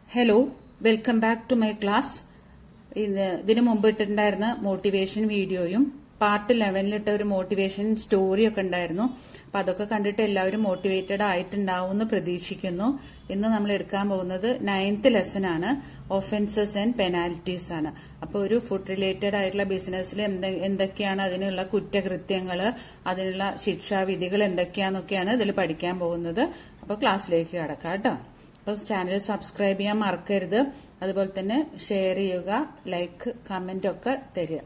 Hello, welcome back to my class. ഇതിനു മുമ്പ് ഇട്ടിട്ടുണ്ടായിരുന്ന motivation വീഡിയോയും പാർട്ട് 11 ഒരു മോട്ടിവേഷൻ സ്റ്റോറിയൊക്കെ ഉണ്ടായിരുന്നു. അപ്പൊ അതൊക്കെ കണ്ടിട്ട് എല്ലാവരും മോട്ടിവേറ്റഡ് ആയിട്ടുണ്ടാവും എന്ന് പ്രതീക്ഷിക്കുന്നു. ഇന്ന് നമ്മൾ എടുക്കാൻ പോകുന്നത് 9th ലെസൺ ആണ്, ഒഫൻസസ് ആൻഡ് പെനാൽറ്റീസ് ആണ്. അപ്പൊ ഒരു ഫുഡ് റിലേറ്റഡ് ആയിട്ടുള്ള ബിസിനസ്സിൽ എന്തൊക്കെയാണ് അതിനുള്ള കുറ്റകൃത്യങ്ങൾ, അതിനുള്ള ശിക്ഷാവിധികൾ എന്തൊക്കെയാന്നൊക്കെയാണ് ഇതിൽ പഠിക്കാൻ പോകുന്നത്. അപ്പൊ ക്ലാസ്സിലേക്ക് കടക്കാം കേട്ടോ. അപ്പൊ ചാനൽ സബ്സ്ക്രൈബ് ചെയ്യാൻ മറക്കരുത്. അതുപോലെ തന്നെ ഷെയർ ചെയ്യുക, ലൈക്ക്, കമന്റ് ഒക്കെ തരിക.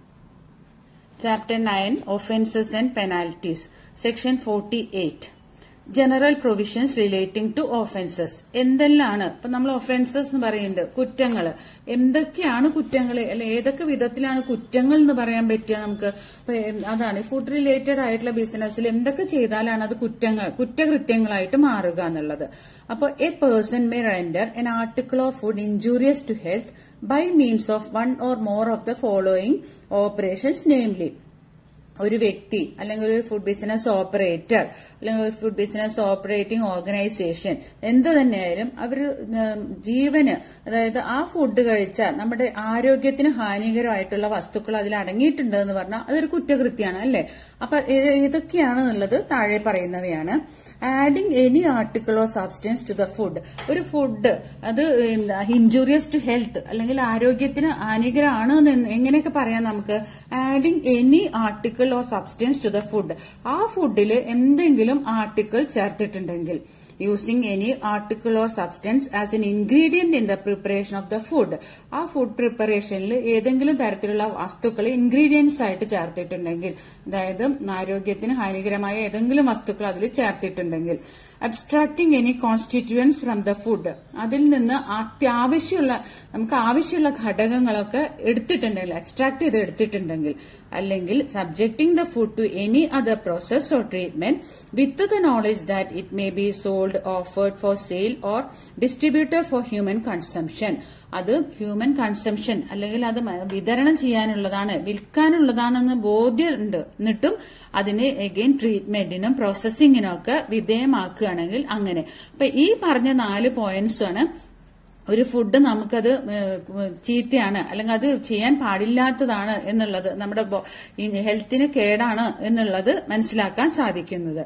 Chapter 9 offences and penalties, section 48 general provisions relating to offences. എന്തെല്ലാണ് ഇപ്പൊ നമ്മൾ ഒഫൻസസ് എന്ന് പറയുന്നുണ്ട്, കുറ്റങ്ങൾ. എന്തൊക്കെയാണ് കുറ്റങ്ങൾ, അല്ലെ ഏതൊക്കെ വിധത്തിലാണ് കുറ്റങ്ങൾ എന്ന് പറയാൻ പറ്റുക നമുക്ക്? അതാണ് ഫുഡ് റിലേറ്റഡ് ആയിട്ടുള്ള ബിസിനസ്സിൽ എന്തൊക്കെ ചെയ്താലാണ് അത് കുറ്റകൃത്യങ്ങളായിട്ട് മാറുക എന്നുള്ളത്. അപ്പോൾ a person may render an article of food injurious to health by means of one or more of the following operations, namely ഒരു വ്യക്തി അല്ലെങ്കിൽ ഒരു ഫുഡ് ബിസിനസ് ഓപ്പറേറ്റർ അല്ലെങ്കിൽ ഒരു ഫുഡ് ബിസിനസ് ഓപ്പറേറ്റിംഗ് ഓർഗനൈസേഷൻ എന്ത് തന്നെയായാലും അവർ ജീവന്, അതായത് ആ ഫുഡ് കഴിച്ചാൽ നമ്മുടെ ആരോഗ്യത്തിന് ഹാനികരമായിട്ടുള്ള വസ്തുക്കൾ അതിൽ അടങ്ങിയിട്ടുണ്ട് എന്ന് പറഞ്ഞാൽ അതൊരു കുറ്റകൃത്യമാണ്, അല്ലേ? അപ്പൊ ഏതൊക്കെയാണെന്നുള്ളത് താഴെ പറയുന്നവയാണ്. Adding any article or substance to the food. ഒരു ഫുഡ് അത് ഇൻജൂറിയസ് ടു ഹെൽത്ത് അല്ലെങ്കിൽ ആരോഗ്യത്തിന് ഹാനികരമാണ് എന്ന് എങ്ങനെയൊക്കെ പറയാം നമുക്ക്? Adding any article or substance to the food. ആ ഫുഡിൽ എന്തെങ്കിലും ആർട്ടിക്കിൾ ചേർത്തിട്ടുണ്ടെങ്കിൽ. Using any article or substance as an ingredient in the preparation of the food. ആ ഫുഡ് പ്രിപ്പറേഷനിൽ ഏതെങ്കിലും തരത്തിലുള്ള വസ്തുക്കൾ ഇൻഗ്രീഡിയൻസ് ആയിട്ട് ചേർത്തിട്ടുണ്ടെങ്കിൽ, അതായത് ആരോഗ്യത്തിന് ഹാനികരമായ ഏതെങ്കിലും വസ്തുക്കൾ അതിൽ ചേർത്തിട്ടുണ്ടെങ്കിൽ. Abstracting any constituents from the food. അതിൽ നിന്ന് നമുക്ക് ആവശ്യമുള്ള ഘടകങ്ങളൊക്കെ എടുത്തിട്ടുണ്ടെങ്കിൽ, എക്സ്ട്രാക്ട് ചെയ്ത് എടുത്തിട്ടുണ്ടെങ്കിൽ. അല്ലെങ്കിൽ subjecting the food to any other process or treatment with the knowledge that it may be sold, offered for sale or distributed for human consumption. അത് human consumption അല്ലെങ്കിൽ അത് വിതരണം ചെയ്യാനുള്ളതാണ്, വിൽക്കാനുള്ളതാണെന്ന് ബോധ്യമുണ്ട്, എന്നിട്ടും അതിന് എഗെയിൻ ട്രീറ്റ്മെന്റിനും പ്രോസസ്സിങ്ങിനും ഒക്കെ വിധേയമാക്കുകയാണെങ്കിൽ അങ്ങനെ. അപ്പൊ ഈ പറഞ്ഞ 4 പോയിന്റ്സ് ആണ് ഒരു ഫുഡ് നമുക്കത് ചീത്തയാണ് അല്ലെങ്കിൽ അത് ചെയ്യാൻ പാടില്ലാത്തതാണ് എന്നുള്ളത്, നമ്മുടെ ഹെൽത്തിന് കേടാണ് എന്നുള്ളത് മനസ്സിലാക്കാൻ സാധിക്കുന്നത്.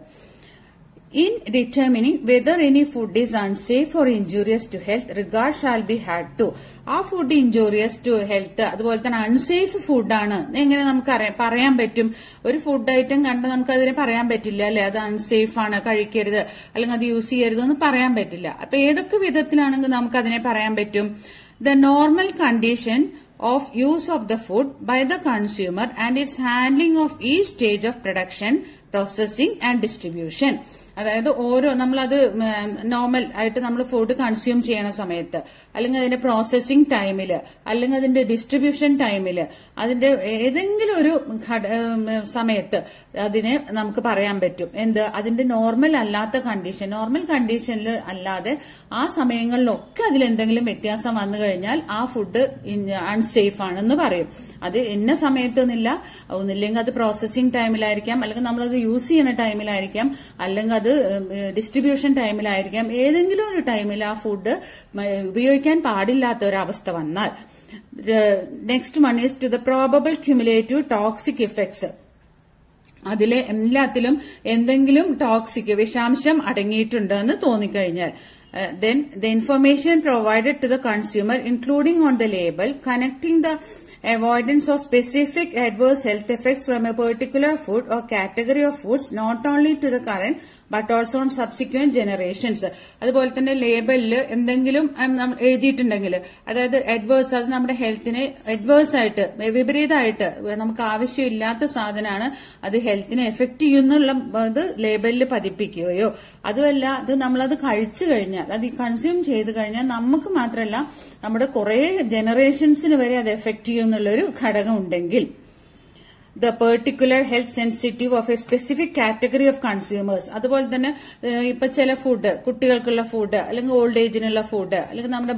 In determining whether any food is unsafe or injurious to health, regard shall be had to. ആ ഫുഡ് ഇൻജൂറിയസ് ടു ഹെൽത്ത് അതുപോലെ തന്നെ അൺസേഫ് ഫുഡാണ് എങ്ങനെ നമുക്ക് പറയാൻ പറ്റും? ഒരു ഫുഡ് ഐറ്റം കണ്ട് നമുക്ക് അതിനെ പറയാൻ പറ്റില്ല, അല്ലെ? അത് അൺസേഫ് ആണ്, കഴിക്കരുത് അല്ലെങ്കിൽ അത് യൂസ് ചെയ്യരുത് എന്ന് പറയാൻ പറ്റില്ല. അപ്പൊ ഏതൊക്കെ വിധത്തിലാണെങ്കിൽ നമുക്ക് അതിനെ പറയാൻ പറ്റും? The normal condition of use of the food by the consumer and its handling of each stage of production, processing and distribution. അതായത് നമ്മളത് നോർമൽ ആയിട്ട് നമ്മൾ ഫുഡ് കൺസ്യൂം ചെയ്യണ സമയത്ത്, അല്ലെങ്കിൽ അതിന്റെ പ്രോസസ്സിംഗ് ടൈമില്, അല്ലെങ്കിൽ അതിന്റെ ഡിസ്ട്രിബ്യൂഷൻ ടൈമില്, അതിന്റെ ഏതെങ്കിലും ഒരു സമയത്ത് അതിനെ നമുക്ക് പറയാൻ പറ്റും എന്ത്? അതിന്റെ നോർമൽ അല്ലാത്ത കണ്ടീഷൻ, നോർമൽ കണ്ടീഷനിൽ അല്ലാതെ ആ സമയങ്ങളിലൊക്കെ അതിലെന്തെങ്കിലും വ്യത്യാസം വന്നു കഴിഞ്ഞാൽ ആ ഫുഡ് അൺസേഫ് ആണെന്ന് പറയും. അത് ഇന്ന സമയത്തൊന്നില്ല, ഒന്നില്ലെങ്കിൽ അത് പ്രോസസ്സിംഗ് ടൈമിലായിരിക്കാം, അല്ലെങ്കിൽ നമ്മളത് യൂസ് ചെയ്യുന്ന ടൈമിലായിരിക്കാം, അല്ലെങ്കിൽ അത് ഡിസ്ട്രിബ്യൂഷൻ ടൈമിലായിരിക്കാം. ഏതെങ്കിലും ഒരു ടൈമിൽ ആ ഫുഡ് ഉപയോഗിക്കാൻ പാടില്ലാത്ത ഒരവസ്ഥ വന്നാൽ. Next one is to the probable cumulative toxic effects. അതിലെ എല്ലാത്തിലും എന്തെങ്കിലും ടോക്സിക് വിഷാംശം അടങ്ങിയിട്ടുണ്ട് എന്ന് തോന്നിക്കഴിഞ്ഞാൽ. Then the information provided to the consumer, including on the label, connecting the avoidance of specific adverse health effects from a particular food or category of foods, not only to the current but also on subsequent generations. അതുപോലെ തന്നെ ലേബലിൽ എന്തെങ്കിലും എഴുതിയിട്ടുണ്ടെങ്കിൽ, അതായത് adverse, അത് നമ്മുടെ ഹെൽത്തിനെ adverse ആയിട്ട്, വിപരീതമായിട്ട്, നമുക്ക് ആവശ്യമില്ലാത്ത സാധനമാണ്, അത് ഹെൽത്തിനെ എഫക്ട് ചെയ്യുന്നുള്ളത് ലേബലിൽ പതിപ്പിക്കുകയോ, അതുമല്ല അത് നമ്മളത് കഴിച്ചു കഴിഞ്ഞാൽ, അത് കൺസ്യൂം ചെയ്ത് കഴിഞ്ഞാൽ നമുക്ക് മാത്രമല്ല നമ്മുടെ കുറെ ജനറേഷൻസിന് വരെ അത് എഫക്ട് ചെയ്യുന്നുള്ളൊരു ഘടകം ഉണ്ടെങ്കിൽ. The particular health sensitive of a specific category of consumers. അതുപോലെ തന്നെ ഇപ്പൊ ചില ഫുഡ്, കുട്ടികൾക്കുള്ള ഫുഡ് അല്ലെങ്കിൽ ഓൾഡ് ഏജിനുള്ള ഫുഡ് അല്ലെങ്കിൽ നമ്മുടെ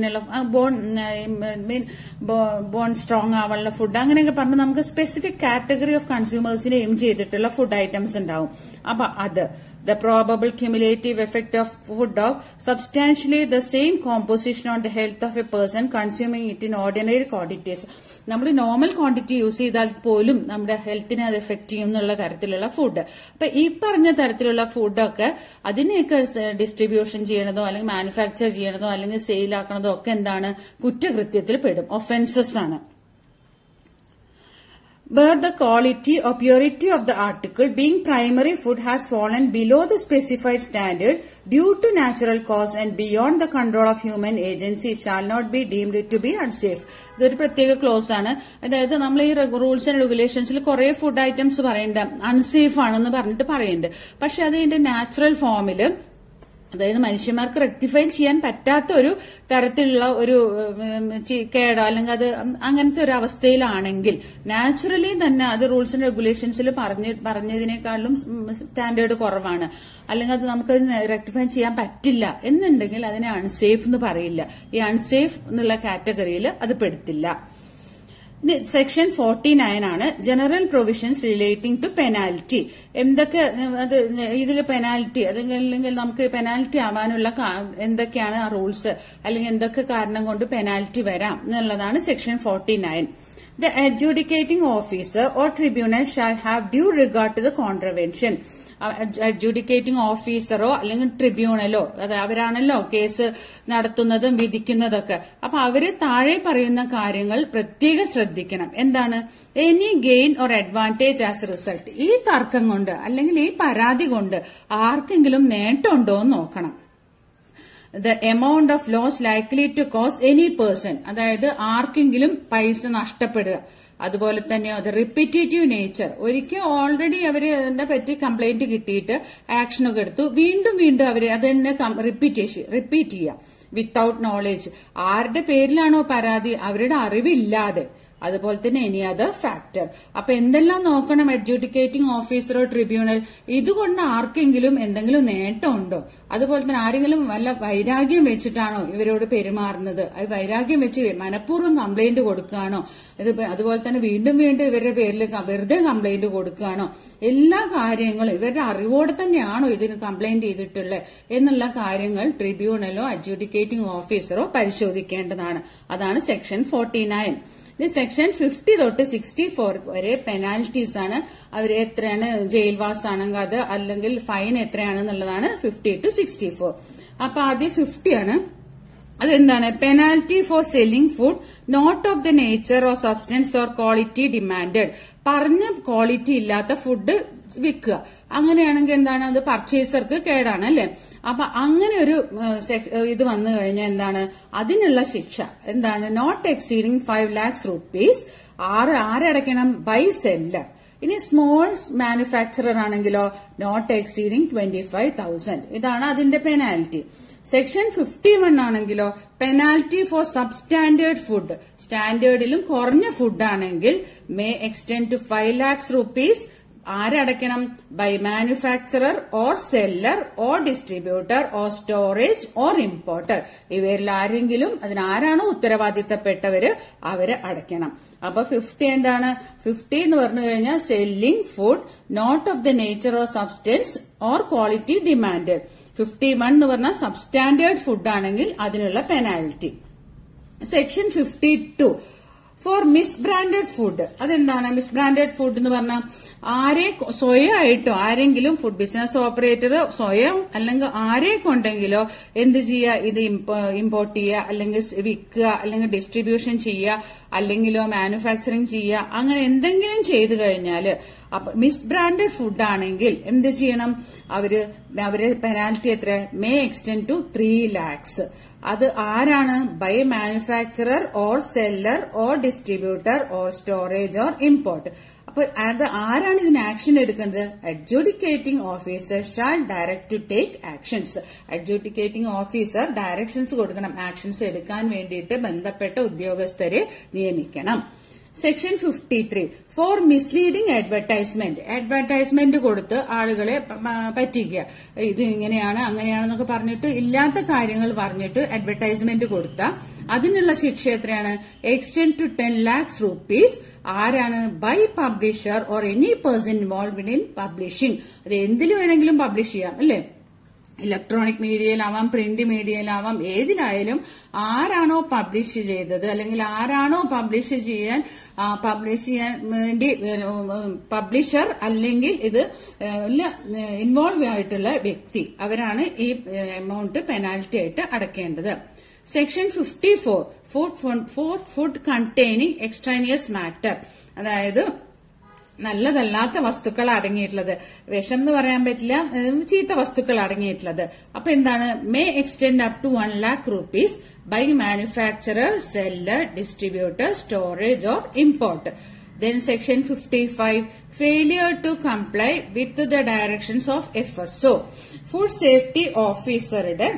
ബോൺ സ്ട്രോങ് ആവാനുള്ള ഫുഡ്, അങ്ങനെയൊക്കെ പറഞ്ഞ് നമുക്ക് സ്പെസിഫിക് കാറ്റഗറി ഓഫ് കൺസ്യൂമേഴ്സിനെ എയിം ചെയ്തിട്ടുള്ള ഫുഡ് ഐറ്റംസ് ഉണ്ടാവും. അപ്പൊ അത് the probable cumulative effect of food of substantially the same composition on the health of a person consuming it in ordinary quantities. നമ്മൾ നോർമൽ ക്വാണ്ടിറ്റി യൂസ് ചെയ്താൽ പോലും നമ്മുടെ ഹെൽത്തിനെ അത് എഫക്ട് ചെയ്യും എന്നുള്ള തരത്തിലുള്ള ഫുഡ്. അപ്പൊ ഈ പറഞ്ഞ തരത്തിലുള്ള ഫുഡൊക്കെ അതിനെയൊക്കെ ഡിസ്ട്രിബ്യൂഷൻ ചെയ്യണതോ അല്ലെങ്കിൽ മാനുഫാക്ചർ ചെയ്യണതോ അല്ലെങ്കിൽ സെയിലാക്കണതോ ഒക്കെ എന്താണ്, കുറ്റകൃത്യത്തിൽ പെടും, ഒഫൻസസ് ആണ്. Where the quality or purity of the article being primary food has fallen below the specified standard due to natural cause and beyond the control of human agency, it shall not be deemed to be unsafe. ഇതൊരു പ്രത്യേക close ആണ്. അതായത് നമ്മൾ ഈ rules and റെഗുലേഷൻസിൽ കുറെ food items പറയുന്നുണ്ട് unsafe ആണെന്ന് പറഞ്ഞിട്ട് പറയുന്നുണ്ട്. പക്ഷെ അത് ഇതിന്റെ നാച്ചുറൽ ഫോമില്, അതായത് മനുഷ്യന്മാർക്ക് റെക്ടിഫൈ ചെയ്യാൻ പറ്റാത്ത ഒരു തരത്തിലുള്ള ഒരു കേടോ അല്ലെങ്കിൽ അത് അങ്ങനത്തെ ഒരു അവസ്ഥയിലാണെങ്കിൽ നാച്ചുറലി തന്നെ അത് റൂൾസ് ആൻഡ് റെഗുലേഷൻസിൽ പറഞ്ഞതിനേക്കാളും സ്റ്റാൻഡേർഡ് കുറവാണ്, അല്ലെങ്കിൽ അത് നമുക്കത് റെക്ടിഫൈ ചെയ്യാൻ പറ്റില്ല എന്നുണ്ടെങ്കിൽ അതിനെ അൺസേഫ് എന്ന് പറയില്ല. ഈ അൺസേഫ് എന്നുള്ള കാറ്റഗറിയിൽ അത് പെടുത്തില്ല. സെക്ഷൻ 49 ആണ് general provisions relating to penalty. എന്തൊക്കെ അത് ഇതിൽ പെനാൽറ്റി അല്ലെങ്കിൽ നമുക്ക് പെനാൽറ്റി ആവാനുള്ള എന്തൊക്കെയാണ് ആ റൂൾസ്, അല്ലെങ്കിൽ എന്തൊക്കെ കാരണം കൊണ്ട് പെനാൽറ്റി വരാം എന്നുള്ളതാണ് section 49. The adjudicating officer or tribunal shall have due regard to the contravention. Adjudicating ഓഫീസറോ അല്ലെങ്കിൽ ട്രിബ്യൂണലോ, അത് അവരാണല്ലോ കേസ് നടത്തുന്നതും വിധിക്കുന്നതൊക്കെ. അപ്പൊ അവര് താഴെ പറയുന്ന കാര്യങ്ങൾ പ്രത്യേകം ശ്രദ്ധിക്കണം. എന്താണ്? Any gain or advantage as result. ഈ തർക്കം കൊണ്ട് അല്ലെങ്കിൽ ഈ പരാതി കൊണ്ട് ആർക്കെങ്കിലും നേട്ടമുണ്ടോ എന്ന് നോക്കണം. The amount of loss likely to cause any person, അതായത് ആർക്കെങ്കിലും പൈസ നഷ്ടപ്പെടുക. അതുപോലെ തന്നെ അത് റിപ്പീറ്റേറ്റീവ് നേച്ചർ, ഒരിക്കൽ ഓൾറെഡി അവര് അതിനെ പറ്റി കംപ്ലൈന്റ് കിട്ടിയിട്ട് ആക്ഷനൊക്കെ എടുത്തു, വീണ്ടും വീണ്ടും അവര് അത് തന്നെ റിപ്പീറ്റ് ചെയ്യുക വിത്തൌട്ട് നോളേജ്. ആരുടെ പേരിലാണോ പരാതി അവരുടെ അറിവില്ലാതെ. അതുപോലെ തന്നെ എനി അതർ ഫാക്ടർ. അപ്പൊ എന്തെല്ലാം നോക്കണം അഡ്ജുഡിക്കേറ്റിംഗ് ഓഫീസറോ ട്രിബ്യൂണൽ? ഇതുകൊണ്ട് ആർക്കെങ്കിലും എന്തെങ്കിലും നേട്ടമുണ്ടോ? അതുപോലെ തന്നെ ആരെങ്കിലും വല്ല വൈരാഗ്യം വെച്ചിട്ടാണോ ഇവരോട് പെരുമാറുന്നത്? അത് വൈരാഗ്യം വെച്ച് മനഃപൂർവ്വം കംപ്ലൈന്റ് കൊടുക്കുകയാണോ? അതുപോലെ തന്നെ വീണ്ടും വീണ്ടും ഇവരുടെ പേരിൽ വെറുതെ കംപ്ലൈന്റ് കൊടുക്കുകയാണോ? എല്ലാ കാര്യങ്ങളും ഇവരുടെ അറിവോടെ തന്നെയാണോ ഇതിന് കംപ്ലൈന്റ് ചെയ്തിട്ടുള്ളത് എന്നുള്ള കാര്യങ്ങൾ ട്രിബ്യൂണലോ അഡ്ജുഡിക്കേറ്റിംഗ് ഓഫീസറോ പരിശോധിക്കേണ്ടതാണ്. അതാണ് സെക്ഷൻ 49. സെക്ഷൻ 50 തൊട്ട് 64 വരെ പെനാൽറ്റീസ് ആണ്. അവർ എത്രയാണ് ജയിൽവാസ് ആണെങ്കിൽ അത്, അല്ലെങ്കിൽ ഫൈൻ എത്രയാണെന്നുള്ളതാണ് 50 to 64. അപ്പൊ ആദ്യം 50 ആണ്. അതെന്താണ്? Penalty for selling food not of the nature or substance or quality demanded. പറഞ്ഞ ക്വാളിറ്റി ഇല്ലാത്ത ഫുഡ് വിൽക്കുക. അങ്ങനെയാണെങ്കിൽ എന്താണ്? അത് പർച്ചേസർക്ക് കേടാണ് അല്ലെ? അപ്പൊ അങ്ങനെ ഒരു ഇത് വന്നു കഴിഞ്ഞാൽ എന്താണ് അതിനുള്ള ശിക്ഷ? എന്താണ്? Not exceeding 5 lakhs rupees. ആരടയ്ക്കണം? By seller. ഇനി സ്മോൾ മാനുഫാക്ചറർ ആണെങ്കിലോ നോട്ട് എക്സീഡിംഗ് 25,000. ഇതാണ് അതിന്റെ പെനാൽറ്റി. സെക്ഷൻ 51 ആണെങ്കിലോ പെനാൽറ്റി ഫോർ സബ്സ്റ്റാൻഡേർഡ് ഫുഡ്. സ്റ്റാൻഡേർഡിലും കുറഞ്ഞ ഫുഡാണെങ്കിൽ may extend to 5 lakhs rupees. ആരടയ്ക്കണം? By manufacturer or seller or distributor or storage or importer. ഇവരിൽ ആരെങ്കിലും അതിനാരാണോ ഉത്തരവാദിത്തപ്പെട്ടവര് അവര് അടയ്ക്കണം. അപ്പൊ 50 എന്താണ്? 50 എന്ന് പറഞ്ഞു കഴിഞ്ഞാൽ selling food not of the nature or substance or quality demanded. 51 എന്ന് പറഞ്ഞാൽ സബ്സ്റ്റാൻഡേർഡ് ഫുഡ് ആണെങ്കിൽ അതിനുള്ള penalty. Section 52 for misbranded food. അതെന്താണ് മിസ്ബ്രാൻഡഡ് ഫുഡ് എന്ന് പറഞ്ഞാൽ? സ്വയമായിട്ടോ ആരെങ്കിലും ഫുഡ് ബിസിനസ് ഓപ്പറേറ്റർ സ്വയം അല്ലെങ്കിൽ ആരെ കൊണ്ടെങ്കിലോ എന്ത് ചെയ്യുക? ഇത് ഇമ്പോർട്ട് ചെയ്യുക, അല്ലെങ്കിൽ വിൽക്കുക, അല്ലെങ്കിൽ ഡിസ്ട്രിബ്യൂഷൻ ചെയ്യുക, അല്ലെങ്കിലോ മാനുഫാക്ചറിങ് ചെയ്യുക, അങ്ങനെ എന്തെങ്കിലും ചെയ്തു കഴിഞ്ഞാല് അപ്പൊ മിസ്ബ്രാൻഡഡ് ഫുഡ് ആണെങ്കിൽ എന്ത് ചെയ്യണം? അവര് പെനാൽറ്റി എത്ര? May extend to 3 lakhs. അത് ആരാണ്? By manufacturer or seller or distributor or storage or import. അപ്പൊ അത് ആരാണ് ഇതിന് ആക്ഷൻ എടുക്കേണ്ടത്? Adjudicating officer shall direct to take actions. Adjudicating officer directions കൊടുക്കണം. ആക്ഷൻസ് എടുക്കാൻ വേണ്ടിയിട്ട് ബന്ധപ്പെട്ട ഉദ്യോഗസ്ഥരെ നിയമിക്കണം. Section 53 for misleading advertisement. Advertisement കൊടുത്ത് ആളുകളെ പറ്റിക്കുക, ഇത് ഇങ്ങനെയാണ് അങ്ങനെയാണെന്നൊക്കെ പറഞ്ഞിട്ട് ഇല്ലാത്ത കാര്യങ്ങൾ പറഞ്ഞിട്ട് അഡ്വർടൈസ്മെന്റ് കൊടുത്ത അതിനുള്ള ശിക്ഷ എത്രയാണ്? Extend to 10 lakhs rupees. ആരാണ്? By publisher or any person involved in publishing. അത് എന്തിൽ വേണമെങ്കിലും പബ്ലിഷ് ചെയ്യാം അല്ലേ? ഇലക്ട്രോണിക് മീഡിയയിലാവാം, പ്രിന്റ് മീഡിയയിലാവാം, ഏതിലായാലും ആരാണോ പബ്ലിഷ് ചെയ്തത് അല്ലെങ്കിൽ ആരാണോ പബ്ലിഷ് ചെയ്യാൻ വേണ്ടി പബ്ലിഷർ അല്ലെങ്കിൽ ഇത് ഇൻവോൾവ് ആയിട്ടുള്ള വ്യക്തി, അവരാണ് ഈ എമൗണ്ട് പെനാൽറ്റി ആയിട്ട് അടയ്ക്കേണ്ടത്. Section 54 food containing extraneous matter, അതായത് നല്ലതല്ലാത്ത വസ്തുക്കൾ അടങ്ങിയിട്ടുള്ളത്, വിഷം എന്ന് പറയാൻ പറ്റില്ല, ചീത്ത വസ്തുക്കൾ അടങ്ങിയിട്ടുള്ളത്. അപ്പൊ എന്താണ്? May extend up to 1 lakh rupees by manufacturer, seller, distributor, storage or import. Then section 55 failure to comply with the directions of FSO. Food safety ഓഫീസറുടെ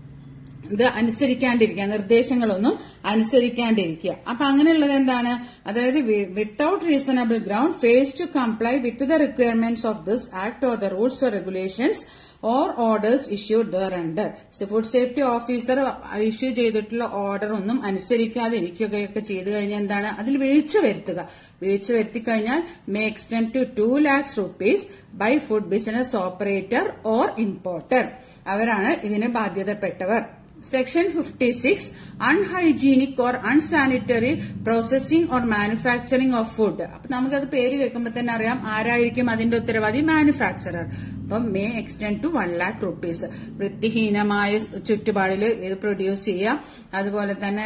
ഇത് അനുസരിക്കാണ്ടിരിക്കുക, നിർദ്ദേശങ്ങളൊന്നും അനുസരിക്കാണ്ടിരിക്കുക. അപ്പൊ അങ്ങനെയുള്ളത് എന്താണ്? അതായത് without reasonable ground fails to comply with the requirements of this act or the rules or regulations or orders issued thereunder. Food safety officer issue ചെയ്തിട്ടുള്ള ഓർഡർ ഒന്നും അനുസരിക്കാതിരിക്കുകയൊക്കെ ചെയ്തു കഴിഞ്ഞാൽ എന്താണ്? അതിൽ വീഴ്ച വരുത്തുക. വീഴ്ച വരുത്തി കഴിഞ്ഞാൽ may extend to 2 lakhs rupees by food business operator or importer. അവരാണ് ഇതിന് ബാധ്യതപ്പെട്ടവർ. Section 56 unhygienic or unsanitary processing or manufacturing of food. അപ്പൊ നമുക്കത് പേര് കേൾക്കുമ്പോൾ തന്നെ അറിയാം ആരായിരിക്കും അതിന്റെ ഉത്തരവാദി? മാനുഫാക്ചറർ. അപ്പം may extend to 1 lakh rupees. വൃത്തിഹീനമായ ചുറ്റുപാടിൽ ഇത് പ്രൊഡ്യൂസ് ചെയ്യാം, അതുപോലെ തന്നെ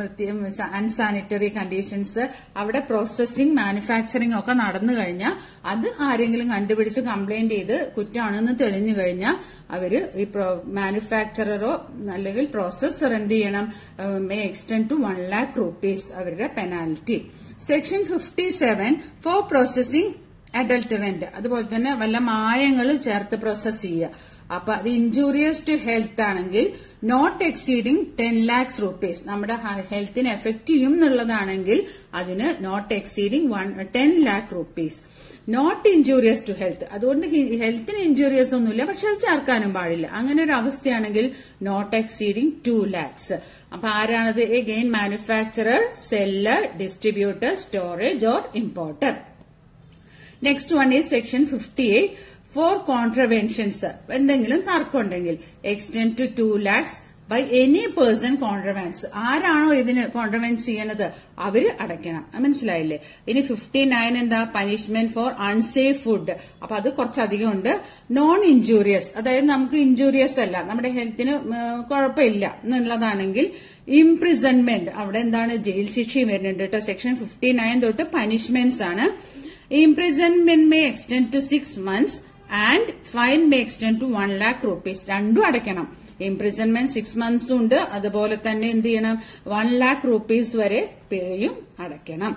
അൺസാനിറ്ററി കണ്ടീഷൻസ്, അവിടെ പ്രോസസ്സിംഗ് മാനുഫാക്ചറിംഗ് ഒക്കെ നടന്നു കഴിഞ്ഞാൽ അത് ആരെങ്കിലും കണ്ടുപിടിച്ച് കംപ്ലൈന്റ് ചെയ്ത് കുറ്റമാണെന്ന് തെളിഞ്ഞു കഴിഞ്ഞാൽ അവര് ഈ മാനുഫാക്ചററോ അല്ലെങ്കിൽ പ്രോസസ്സർ എന്ത് ചെയ്യണം? May extend to 1 lakh rupees അവരുടെ penalty. Section 57 for processing adulterant, അതുപോലെ തന്നെ വല്ല മായങ്ങൾ ചേർത്ത് പ്രോസസ് ചെയ്യുക. അപ്പൊ അത് ഇൻജൂറിയസ് ടു ഹെൽത്ത് ആണെങ്കിൽ നോട്ട് എക്സീഡിംഗ് 10 lakhs rupees, നമ്മുടെ ഹെൽത്തിനെ എഫക്ട് ചെയ്യും എന്നുള്ളതാണെങ്കിൽ അതിന് not exceeding 10 lakh rupees. Not injurious to health, അതുകൊണ്ട് ഹെൽത്തിന് ഇൻജൂറിയസ് ഒന്നുമില്ല, പക്ഷെ അത് ചേർക്കാനും പാടില്ല. അങ്ങനെ ഒരു അവസ്ഥയാണെങ്കിൽ നോട്ട് എക്സീഡിംഗ് 2 lakhs. അപ്പൊ ആരാണത്? Again manufacturer, seller, distributor, storage or importer. Next one is section 58 for contraventions. എന്തെങ്കിലും തർക്കം ഉണ്ടെങ്കിൽ extend to 2 lakhs by any person contravenes. ആരാണോ ഇതിന് കോൺട്രവെൻസ് ചെയ്യണത് അവര് അടയ്ക്കണം. മനസ്സിലായില്ലേ? ഇനി 59 എന്താ? Punishment for unsafe food. അപ്പൊ അത് കുറച്ചധികം ഉണ്ട്. നോൺ ഇൻജൂറിയസ്, അതായത് നമുക്ക് ഇൻജൂറിയസ് അല്ല, നമ്മുടെ ഹെൽത്തിന് കുഴപ്പമില്ല എന്നുള്ളതാണെങ്കിൽ ഇംപ്രിസൺമെന്റ്, അവിടെ എന്താണ്? ജയിൽ ശിക്ഷയും വരുന്നുണ്ട് കേട്ടോ. സെക്ഷൻ 59 തൊട്ട് പനിഷ്മെന്റ്സ് ആണ്. Imprisonment may extend to 6 months and fine may extend to 1 lakh rupees. രണ്ടും അടയ്ക്കണം. ഇംപ്രിസൺമെന്റ് 6 months ഉണ്ട്, അതുപോലെ തന്നെ എന്ത് ചെയ്യണം? 1 lakh rupees വരെ പിഴയും അടയ്ക്കണം.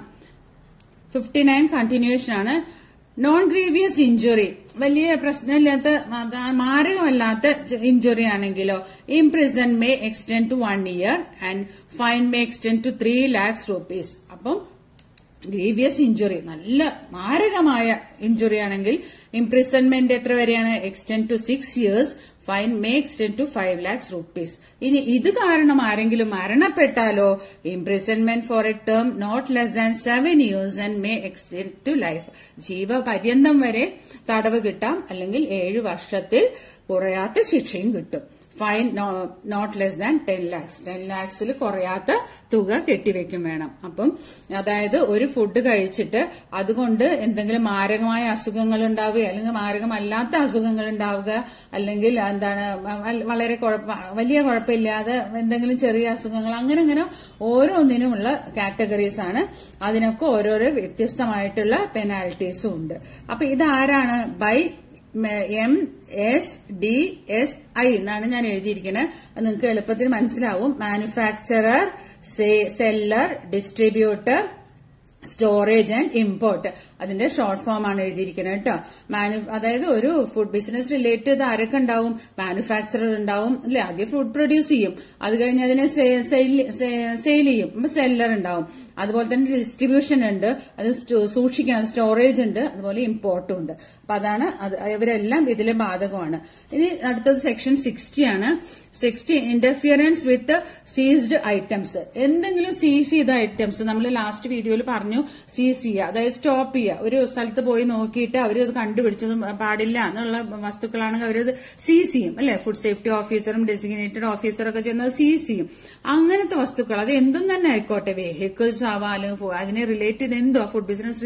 59 കണ്ടിന്യൂഷൻ ആണ്. നോൺ ഗ്രീവിയസ് ഇഞ്ചുറി, വലിയ പ്രശ്നമില്ലാത്ത മാരകമല്ലാത്ത ഇഞ്ചുറി ആണെങ്കിലോ imprison may extend to 1 year and fine may extend to 3 lakhs rupees. അപ്പം ഗ്രീവിയസ് ഇഞ്ചുറി, നല്ല മാരകമായ ഇഞ്ചുറി ആണെങ്കിൽ ഇംപ്രിസൺമെന്റ് എത്ര വരെയാണ്? Extend to 6 years, fine may extend to 5 lakhs rupees. ഇനി ഇത് കാരണം ആരെങ്കിലും മരണപ്പെട്ടാലോ imprisonment for a term not less than 7 years and may extend to life. ജീവപര്യന്തം വരെ തടവ് കിട്ടാം, അല്ലെങ്കിൽ 7 വർഷത്തിൽ കുറയാത്ത ശിക്ഷയും കിട്ടും. Fine not less than 10 lakhs. 10 lakhsൽ കുറയാത്ത തുക കെട്ടിവെക്കും വേണം. അപ്പം അതായത് ഒരു ഫുഡ് കഴിച്ചിട്ട് അതുകൊണ്ട് എന്തെങ്കിലും മാരകമായ അസുഖങ്ങൾ ഉണ്ടാവുക, അല്ലെങ്കിൽ മാരകമല്ലാത്ത അസുഖങ്ങൾ ഉണ്ടാവുക, അല്ലെങ്കിൽ എന്താണ് വളരെ വലിയ കുഴപ്പമില്ലാതെ എന്തെങ്കിലും ചെറിയ അസുഖങ്ങൾ, അങ്ങനെ ഓരോന്നിനുമുള്ള കാറ്റഗറീസ് ആണ്. അതിനൊക്കെ ഓരോരോ വ്യത്യസ്തമായിട്ടുള്ള പെനാൽറ്റീസും ഉണ്ട്. അപ്പൊ ഇതാരാണ്? ബൈ MSDSI എന്നാണ് ഞാൻ എഴുതിയിരിക്കുന്നത്. അത് നിങ്ങൾക്ക് എളുപ്പത്തിൽ മനസ്സിലാവും. Manufacturer, seller, distributor, storage and import അതിന്റെ ഷോർട്ട് ഫോം ആണ് എഴുതിയിരിക്കുന്നത് കേട്ടോ. അതായത് ഒരു ഫുഡ് ബിസിനസ് റിലേറ്റ് ചെയ്ത് ആരൊക്കെ ഉണ്ടാവും? മാനുഫാക്ചറർ ഉണ്ടാവും അല്ലെ, ആദ്യം ഫുഡ് പ്രൊഡ്യൂസ് ചെയ്യും, അത് കഴിഞ്ഞ് അതിനെ സെയിൽ ചെയ്യും, അപ്പൊ സെല്ലർ ഉണ്ടാവും. അതുപോലെ തന്നെ ഡിസ്ട്രിബ്യൂഷൻ ഉണ്ട്, അത് സൂക്ഷിക്കണം, സ്റ്റോറേജ് ഉണ്ട്, അതുപോലെ ഇമ്പോർട്ടും ഉണ്ട്. അപ്പൊ അതാണ് ഇവരെല്ലാം ഇതിലെ ബാധകമാണ്. ഇനി അടുത്തത് സെക്ഷൻ 60 ആണ്. 60 ഇന്റർഫിയറൻസ് വിത്ത് സീസ്ഡ് ഐറ്റംസ്. എന്തെങ്കിലും സീസ് ചെയ്ത ഐറ്റംസ് നമ്മൾ ലാസ്റ്റ് വീഡിയോയിൽ പറഞ്ഞു, സീസ് ചെയ്യുക, അതായത് സ്റ്റോപ്പ് ചെയ്യുക. ഒരു സ്ഥലത്ത് പോയി നോക്കിയിട്ട് അവരത് കണ്ടുപിടിച്ചതും പാടില്ല എന്നുള്ള വസ്തുക്കളാണെങ്കിൽ അവരത് സീസ് ചെയ്യും അല്ലെ. ഫുഡ് സേഫ്റ്റി ഓഫീസറും ഡെസിഗ്നേറ്റഡ് ഓഫീസറൊക്കെ ചെയ്യുന്നത് സീസ് ചെയ്യും. അങ്ങനത്തെ വസ്തുക്കൾ അത് എന്തും തന്നെ ആയിക്കോട്ടെ, വെഹിക്കിൾസ് ആവാലും അതിനെ റിലേറ്റ് ചെയ്ത് എന്തോ ഫുഡ് ബിസിനസ്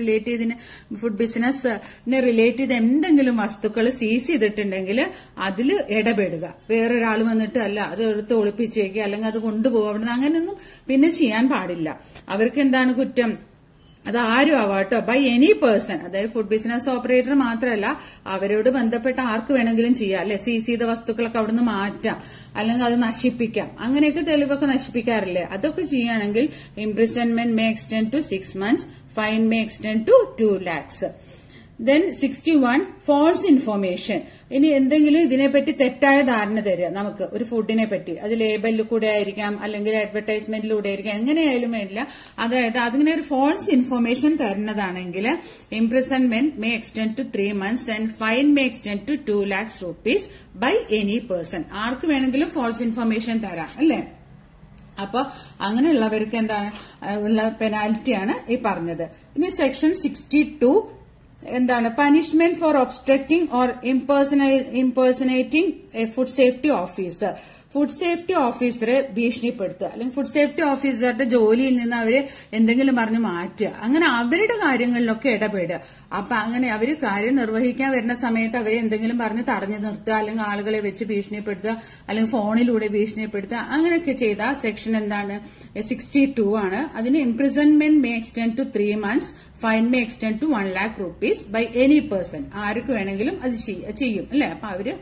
റിലേറ്റ് ചെയ്ത് എന്തെങ്കിലും വസ്തുക്കൾ സീസ് ചെയ്തിട്ടുണ്ടെങ്കിൽ അതിൽ ഇടപെടുക. വേറൊരാൾ വന്നിട്ട് അല്ല അത് എടുത്ത് ഒളിപ്പിച്ച് വയ്ക്കുക, അല്ലെങ്കിൽ അത് കൊണ്ടുപോകുക അവിടുന്ന്, അങ്ങനെയൊന്നും പിന്നെ ചെയ്യാൻ പാടില്ല. അവർക്ക് എന്താണ് കുറ്റം? അത് ആരും ആവാട്ടോ, ബൈ എനി പേഴ്സൺ. അതായത് ഫുഡ് ബിസിനസ് ഓപ്പറേറ്റർ മാത്രമല്ല, അവരോട് ബന്ധപ്പെട്ട ആർക്ക് വേണമെങ്കിലും ചെയ്യാം അല്ലെ. സീസ് ചെയ്ത വസ്തുക്കളൊക്കെ അവിടുന്ന് മാറ്റാം, അല്ലെങ്കിൽ അത് നശിപ്പിക്കാം. അങ്ങനെയൊക്കെ തെളിവൊക്കെ നശിപ്പിക്കാറില്ലേ, അതൊക്കെ ചെയ്യുകയാണെങ്കിൽ imprisonment may extend to 6 months, fine may extend to 2 lakhs. Then 61 false information. ഇനി എന്തെങ്കിലും ഇതിനെപ്പറ്റി തെറ്റായ ധാരണ തരിക നമുക്ക് ഒരു ഫുഡിനെ പറ്റി, അത് ലേബലിൽ കൂടെ ആയിരിക്കാം, അല്ലെങ്കിൽ അഡ്വർടൈസ്മെന്റിലൂടെ ആയിരിക്കാം, എങ്ങനെയായാലും വേണ്ടില്ല. അതായത് അതിങ്ങനെ ഒരു ഫോൾസ് ഇൻഫർമേഷൻ തരുന്നതാണെങ്കിൽ imprisonment may extend to 3 months and fine may extend to 2 lakhs rupees by any person. ആർക്ക് വേണമെങ്കിലും ഫോൾസ് ഇൻഫർമേഷൻ തരാം അല്ലെ. അപ്പൊ അങ്ങനെയുള്ളവർക്ക് എന്താണ് ഉള്ള പെനാൽറ്റിയാണ് ഈ പറഞ്ഞത്. ഇനി സെക്ഷൻ 62 എന്താണ്? Punishment for obstructing or impersonating a food safety officer. Food safety ഓഫീസറെ ഭീഷണിപ്പെടുത്തുക, അല്ലെങ്കിൽ ഫുഡ് സേഫ്റ്റി ഓഫീസറുടെ ജോലിയിൽ നിന്ന് അവര് എന്തെങ്കിലും പറഞ്ഞ് മാറ്റുക, അങ്ങനെ അവരുടെ കാര്യങ്ങളിലൊക്കെ ഇടപെടുക. അപ്പൊ അങ്ങനെ അവര് കാര്യം നിർവഹിക്കാൻ വരുന്ന സമയത്ത് അവരെ എന്തെങ്കിലും പറഞ്ഞ് തടഞ്ഞു നിർത്തുക, അല്ലെങ്കിൽ ആളുകളെ വെച്ച് ഭീഷണിപ്പെടുത്തുക, അല്ലെങ്കിൽ ഫോണിലൂടെ ഭീഷണിപ്പെടുത്തുക, അങ്ങനെയൊക്കെ ചെയ്ത സെക്ഷൻ എന്താണ്? 62 ആണ്. അതിന് imprisonment may extend to 3 months, fine may extend to 1 lakh rupees by any person. ആർക്ക് വേണമെങ്കിലും അത് ചെയ്യും അല്ലെ. അപ്പൊ അവര്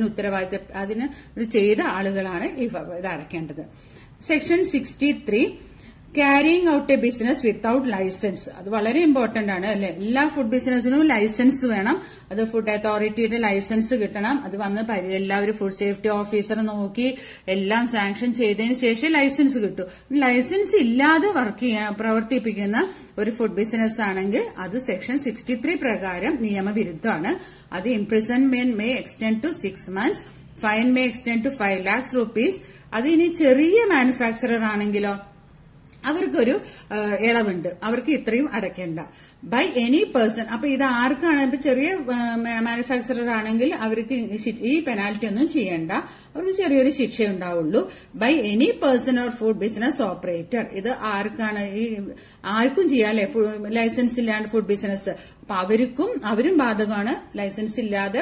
അതിന് ചെയ്ത ആളുകളാണ് ഇത് അടയ്ക്കേണ്ടത്. Section 63 carrying out a business without licence. അത് വളരെ ഇമ്പോർട്ടന്റ് ആണ് അല്ലെ. എല്ലാ ഫുഡ് ബിസിനസിനും ലൈസൻസ് വേണം, അത് ഫുഡ് അതോറിറ്റിയുടെ ലൈസൻസ് കിട്ടണം. അത് വന്ന് എല്ലാവരും ഫുഡ് സേഫ്റ്റി ഓഫീസർ നോക്കി എല്ലാം സാങ്ഷൻ ചെയ്തതിന് ശേഷം ലൈസൻസ് കിട്ടും. ലൈസൻസ് ഇല്ലാതെ പ്രവർത്തിപ്പിക്കുന്ന ഒരു ഫുഡ് ബിസിനസ് ആണെങ്കിൽ അത് സെക്ഷൻ 63 പ്രകാരം നിയമവിരുദ്ധമാണ്. അത് imprisonment may extend to 6 months, fine may extend to 5 lakhs rupees. അത് ഇനി ചെറിയ മാനുഫാക്ചറർ ആണെങ്കിലോ അവർക്കൊരു ഇളവുണ്ട്, അവർക്ക് ഇത്രയും അടയ്ക്കേണ്ട. By any person. അപ്പൊ ഇത് ആർക്കാണ്? ഇപ്പൊ ചെറിയ മാനുഫാക്ചറർ ആണെങ്കിൽ അവർക്ക് ഈ പെനാൽറ്റി ഒന്നും ചെയ്യേണ്ട, അവർക്ക് ചെറിയൊരു ശിക്ഷ ഉണ്ടാവുള്ളൂ. By any person or food business operator. ഇത് ആർക്കാണ്? ഈ ആർക്കും ചെയ്യാം അല്ലെ, ലൈസൻസ് ഇല്ലാണ്ട് ഫുഡ് ബിസിനസ്. അപ്പൊ അവരും ബാധകമാണ്. ലൈസൻസ് ഇല്ലാത്ത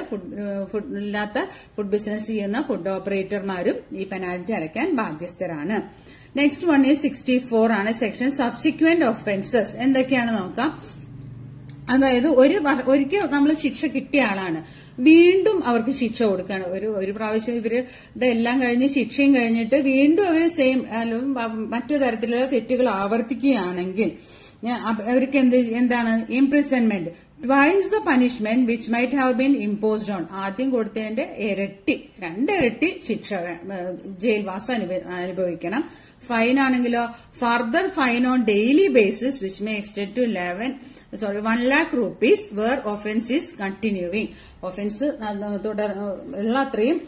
ഫുഡ് ബിസിനസ് ചെയ്യുന്ന ഫുഡ് ഓപ്പറേറ്റർമാരും ഈ പെനാൽറ്റി അടയ്ക്കാൻ ബാധ്യസ്ഥരാണ്. നെക്സ്റ്റ് വൺ ഈസ് 64 ആണ്. Section subsequent offences. എന്തൊക്കെയാണ് നോക്കാം. അതായത് ഒരിക്കൽ നമ്മൾ ശിക്ഷ കിട്ടിയ ആളാണ്, വീണ്ടും അവർക്ക് ശിക്ഷ കൊടുക്കുകയാണ്. ഒരു പ്രാവശ്യം ഇവരുടെ എല്ലാം കഴിഞ്ഞ് ശിക്ഷയും കഴിഞ്ഞിട്ട് വീണ്ടും അവർ മറ്റു തരത്തിലുള്ള തെറ്റുകൾ ആവർത്തിക്കുകയാണെങ്കിൽ അവർക്ക് എന്താണ്? Imprisonment twice the punishment which might have been imposed on. ആദ്യം കൊടുത്തതിന്റെ 2 ഇരട്ടി ശിക്ഷ, ജയിൽവാസം അനുഭവിക്കണം. ഫൈൻ ആണെങ്കിലോ further fine on daily basis which may extend to 1 lakh rupees where offense is continuing. Offence ഉള്ള അത്രയും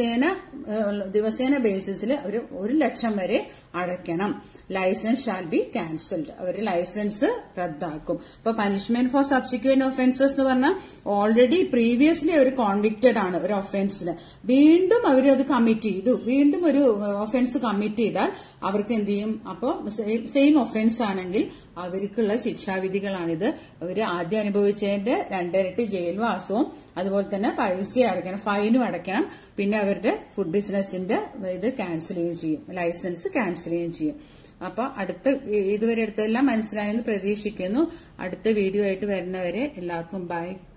ദിവസേന ബേസിസിൽ അവർ 1 ലക്ഷം വരെ അടയ്ക്കണം. Licence shall be cancelled. അവർ ലൈസൻസ് റദ്ദാക്കും. അപ്പൊ പനിഷ്മെന്റ് ഫോർ സബ്സിക്വന്റ് ഒഫൻസസ് എന്ന് പറഞ്ഞാൽ ഓൾറെഡി പ്രീവിയസ്ലി അവർ കോൺവിക്റ്റഡ് ആണ് ഒരു ഒഫൻസിന്, വീണ്ടും അവർ അത് കമ്മിറ്റ് ചെയ്തു, വീണ്ടും ഒരു ഒഫൻസ് കമ്മിറ്റ് ചെയ്താൽ അവർക്ക് എന്ത് ചെയ്യും? അപ്പോൾ സെയിം ഒഫൻസ് ആണെങ്കിൽ അവർക്കുള്ള ശിക്ഷാവിധികളാണിത്. അവർ ആദ്യം അനുഭവിച്ചതിന്റെ 2 ഇരട്ടി ജയിൽവാസവും അതുപോലെ തന്നെ പൈസ അടയ്ക്കണം, ഫൈനും അടയ്ക്കണം. പിന്നെ അവരുടെ ഫുഡ് ബിസിനസിന്റെ ഇത് ക്യാൻസൽ ചെയ്യുകയും ചെയ്യും, ലൈസൻസ് ക്യാൻസൽ ചെയ്യുകയും ചെയ്യും. അപ്പൊ ഇതുവരെ അടുത്തെല്ലാം മനസ്സിലായെന്ന് പ്രതീക്ഷിക്കുന്നു. അടുത്ത വീഡിയോ ആയിട്ട് വരുന്നവരെ എല്ലാവർക്കും ബൈ.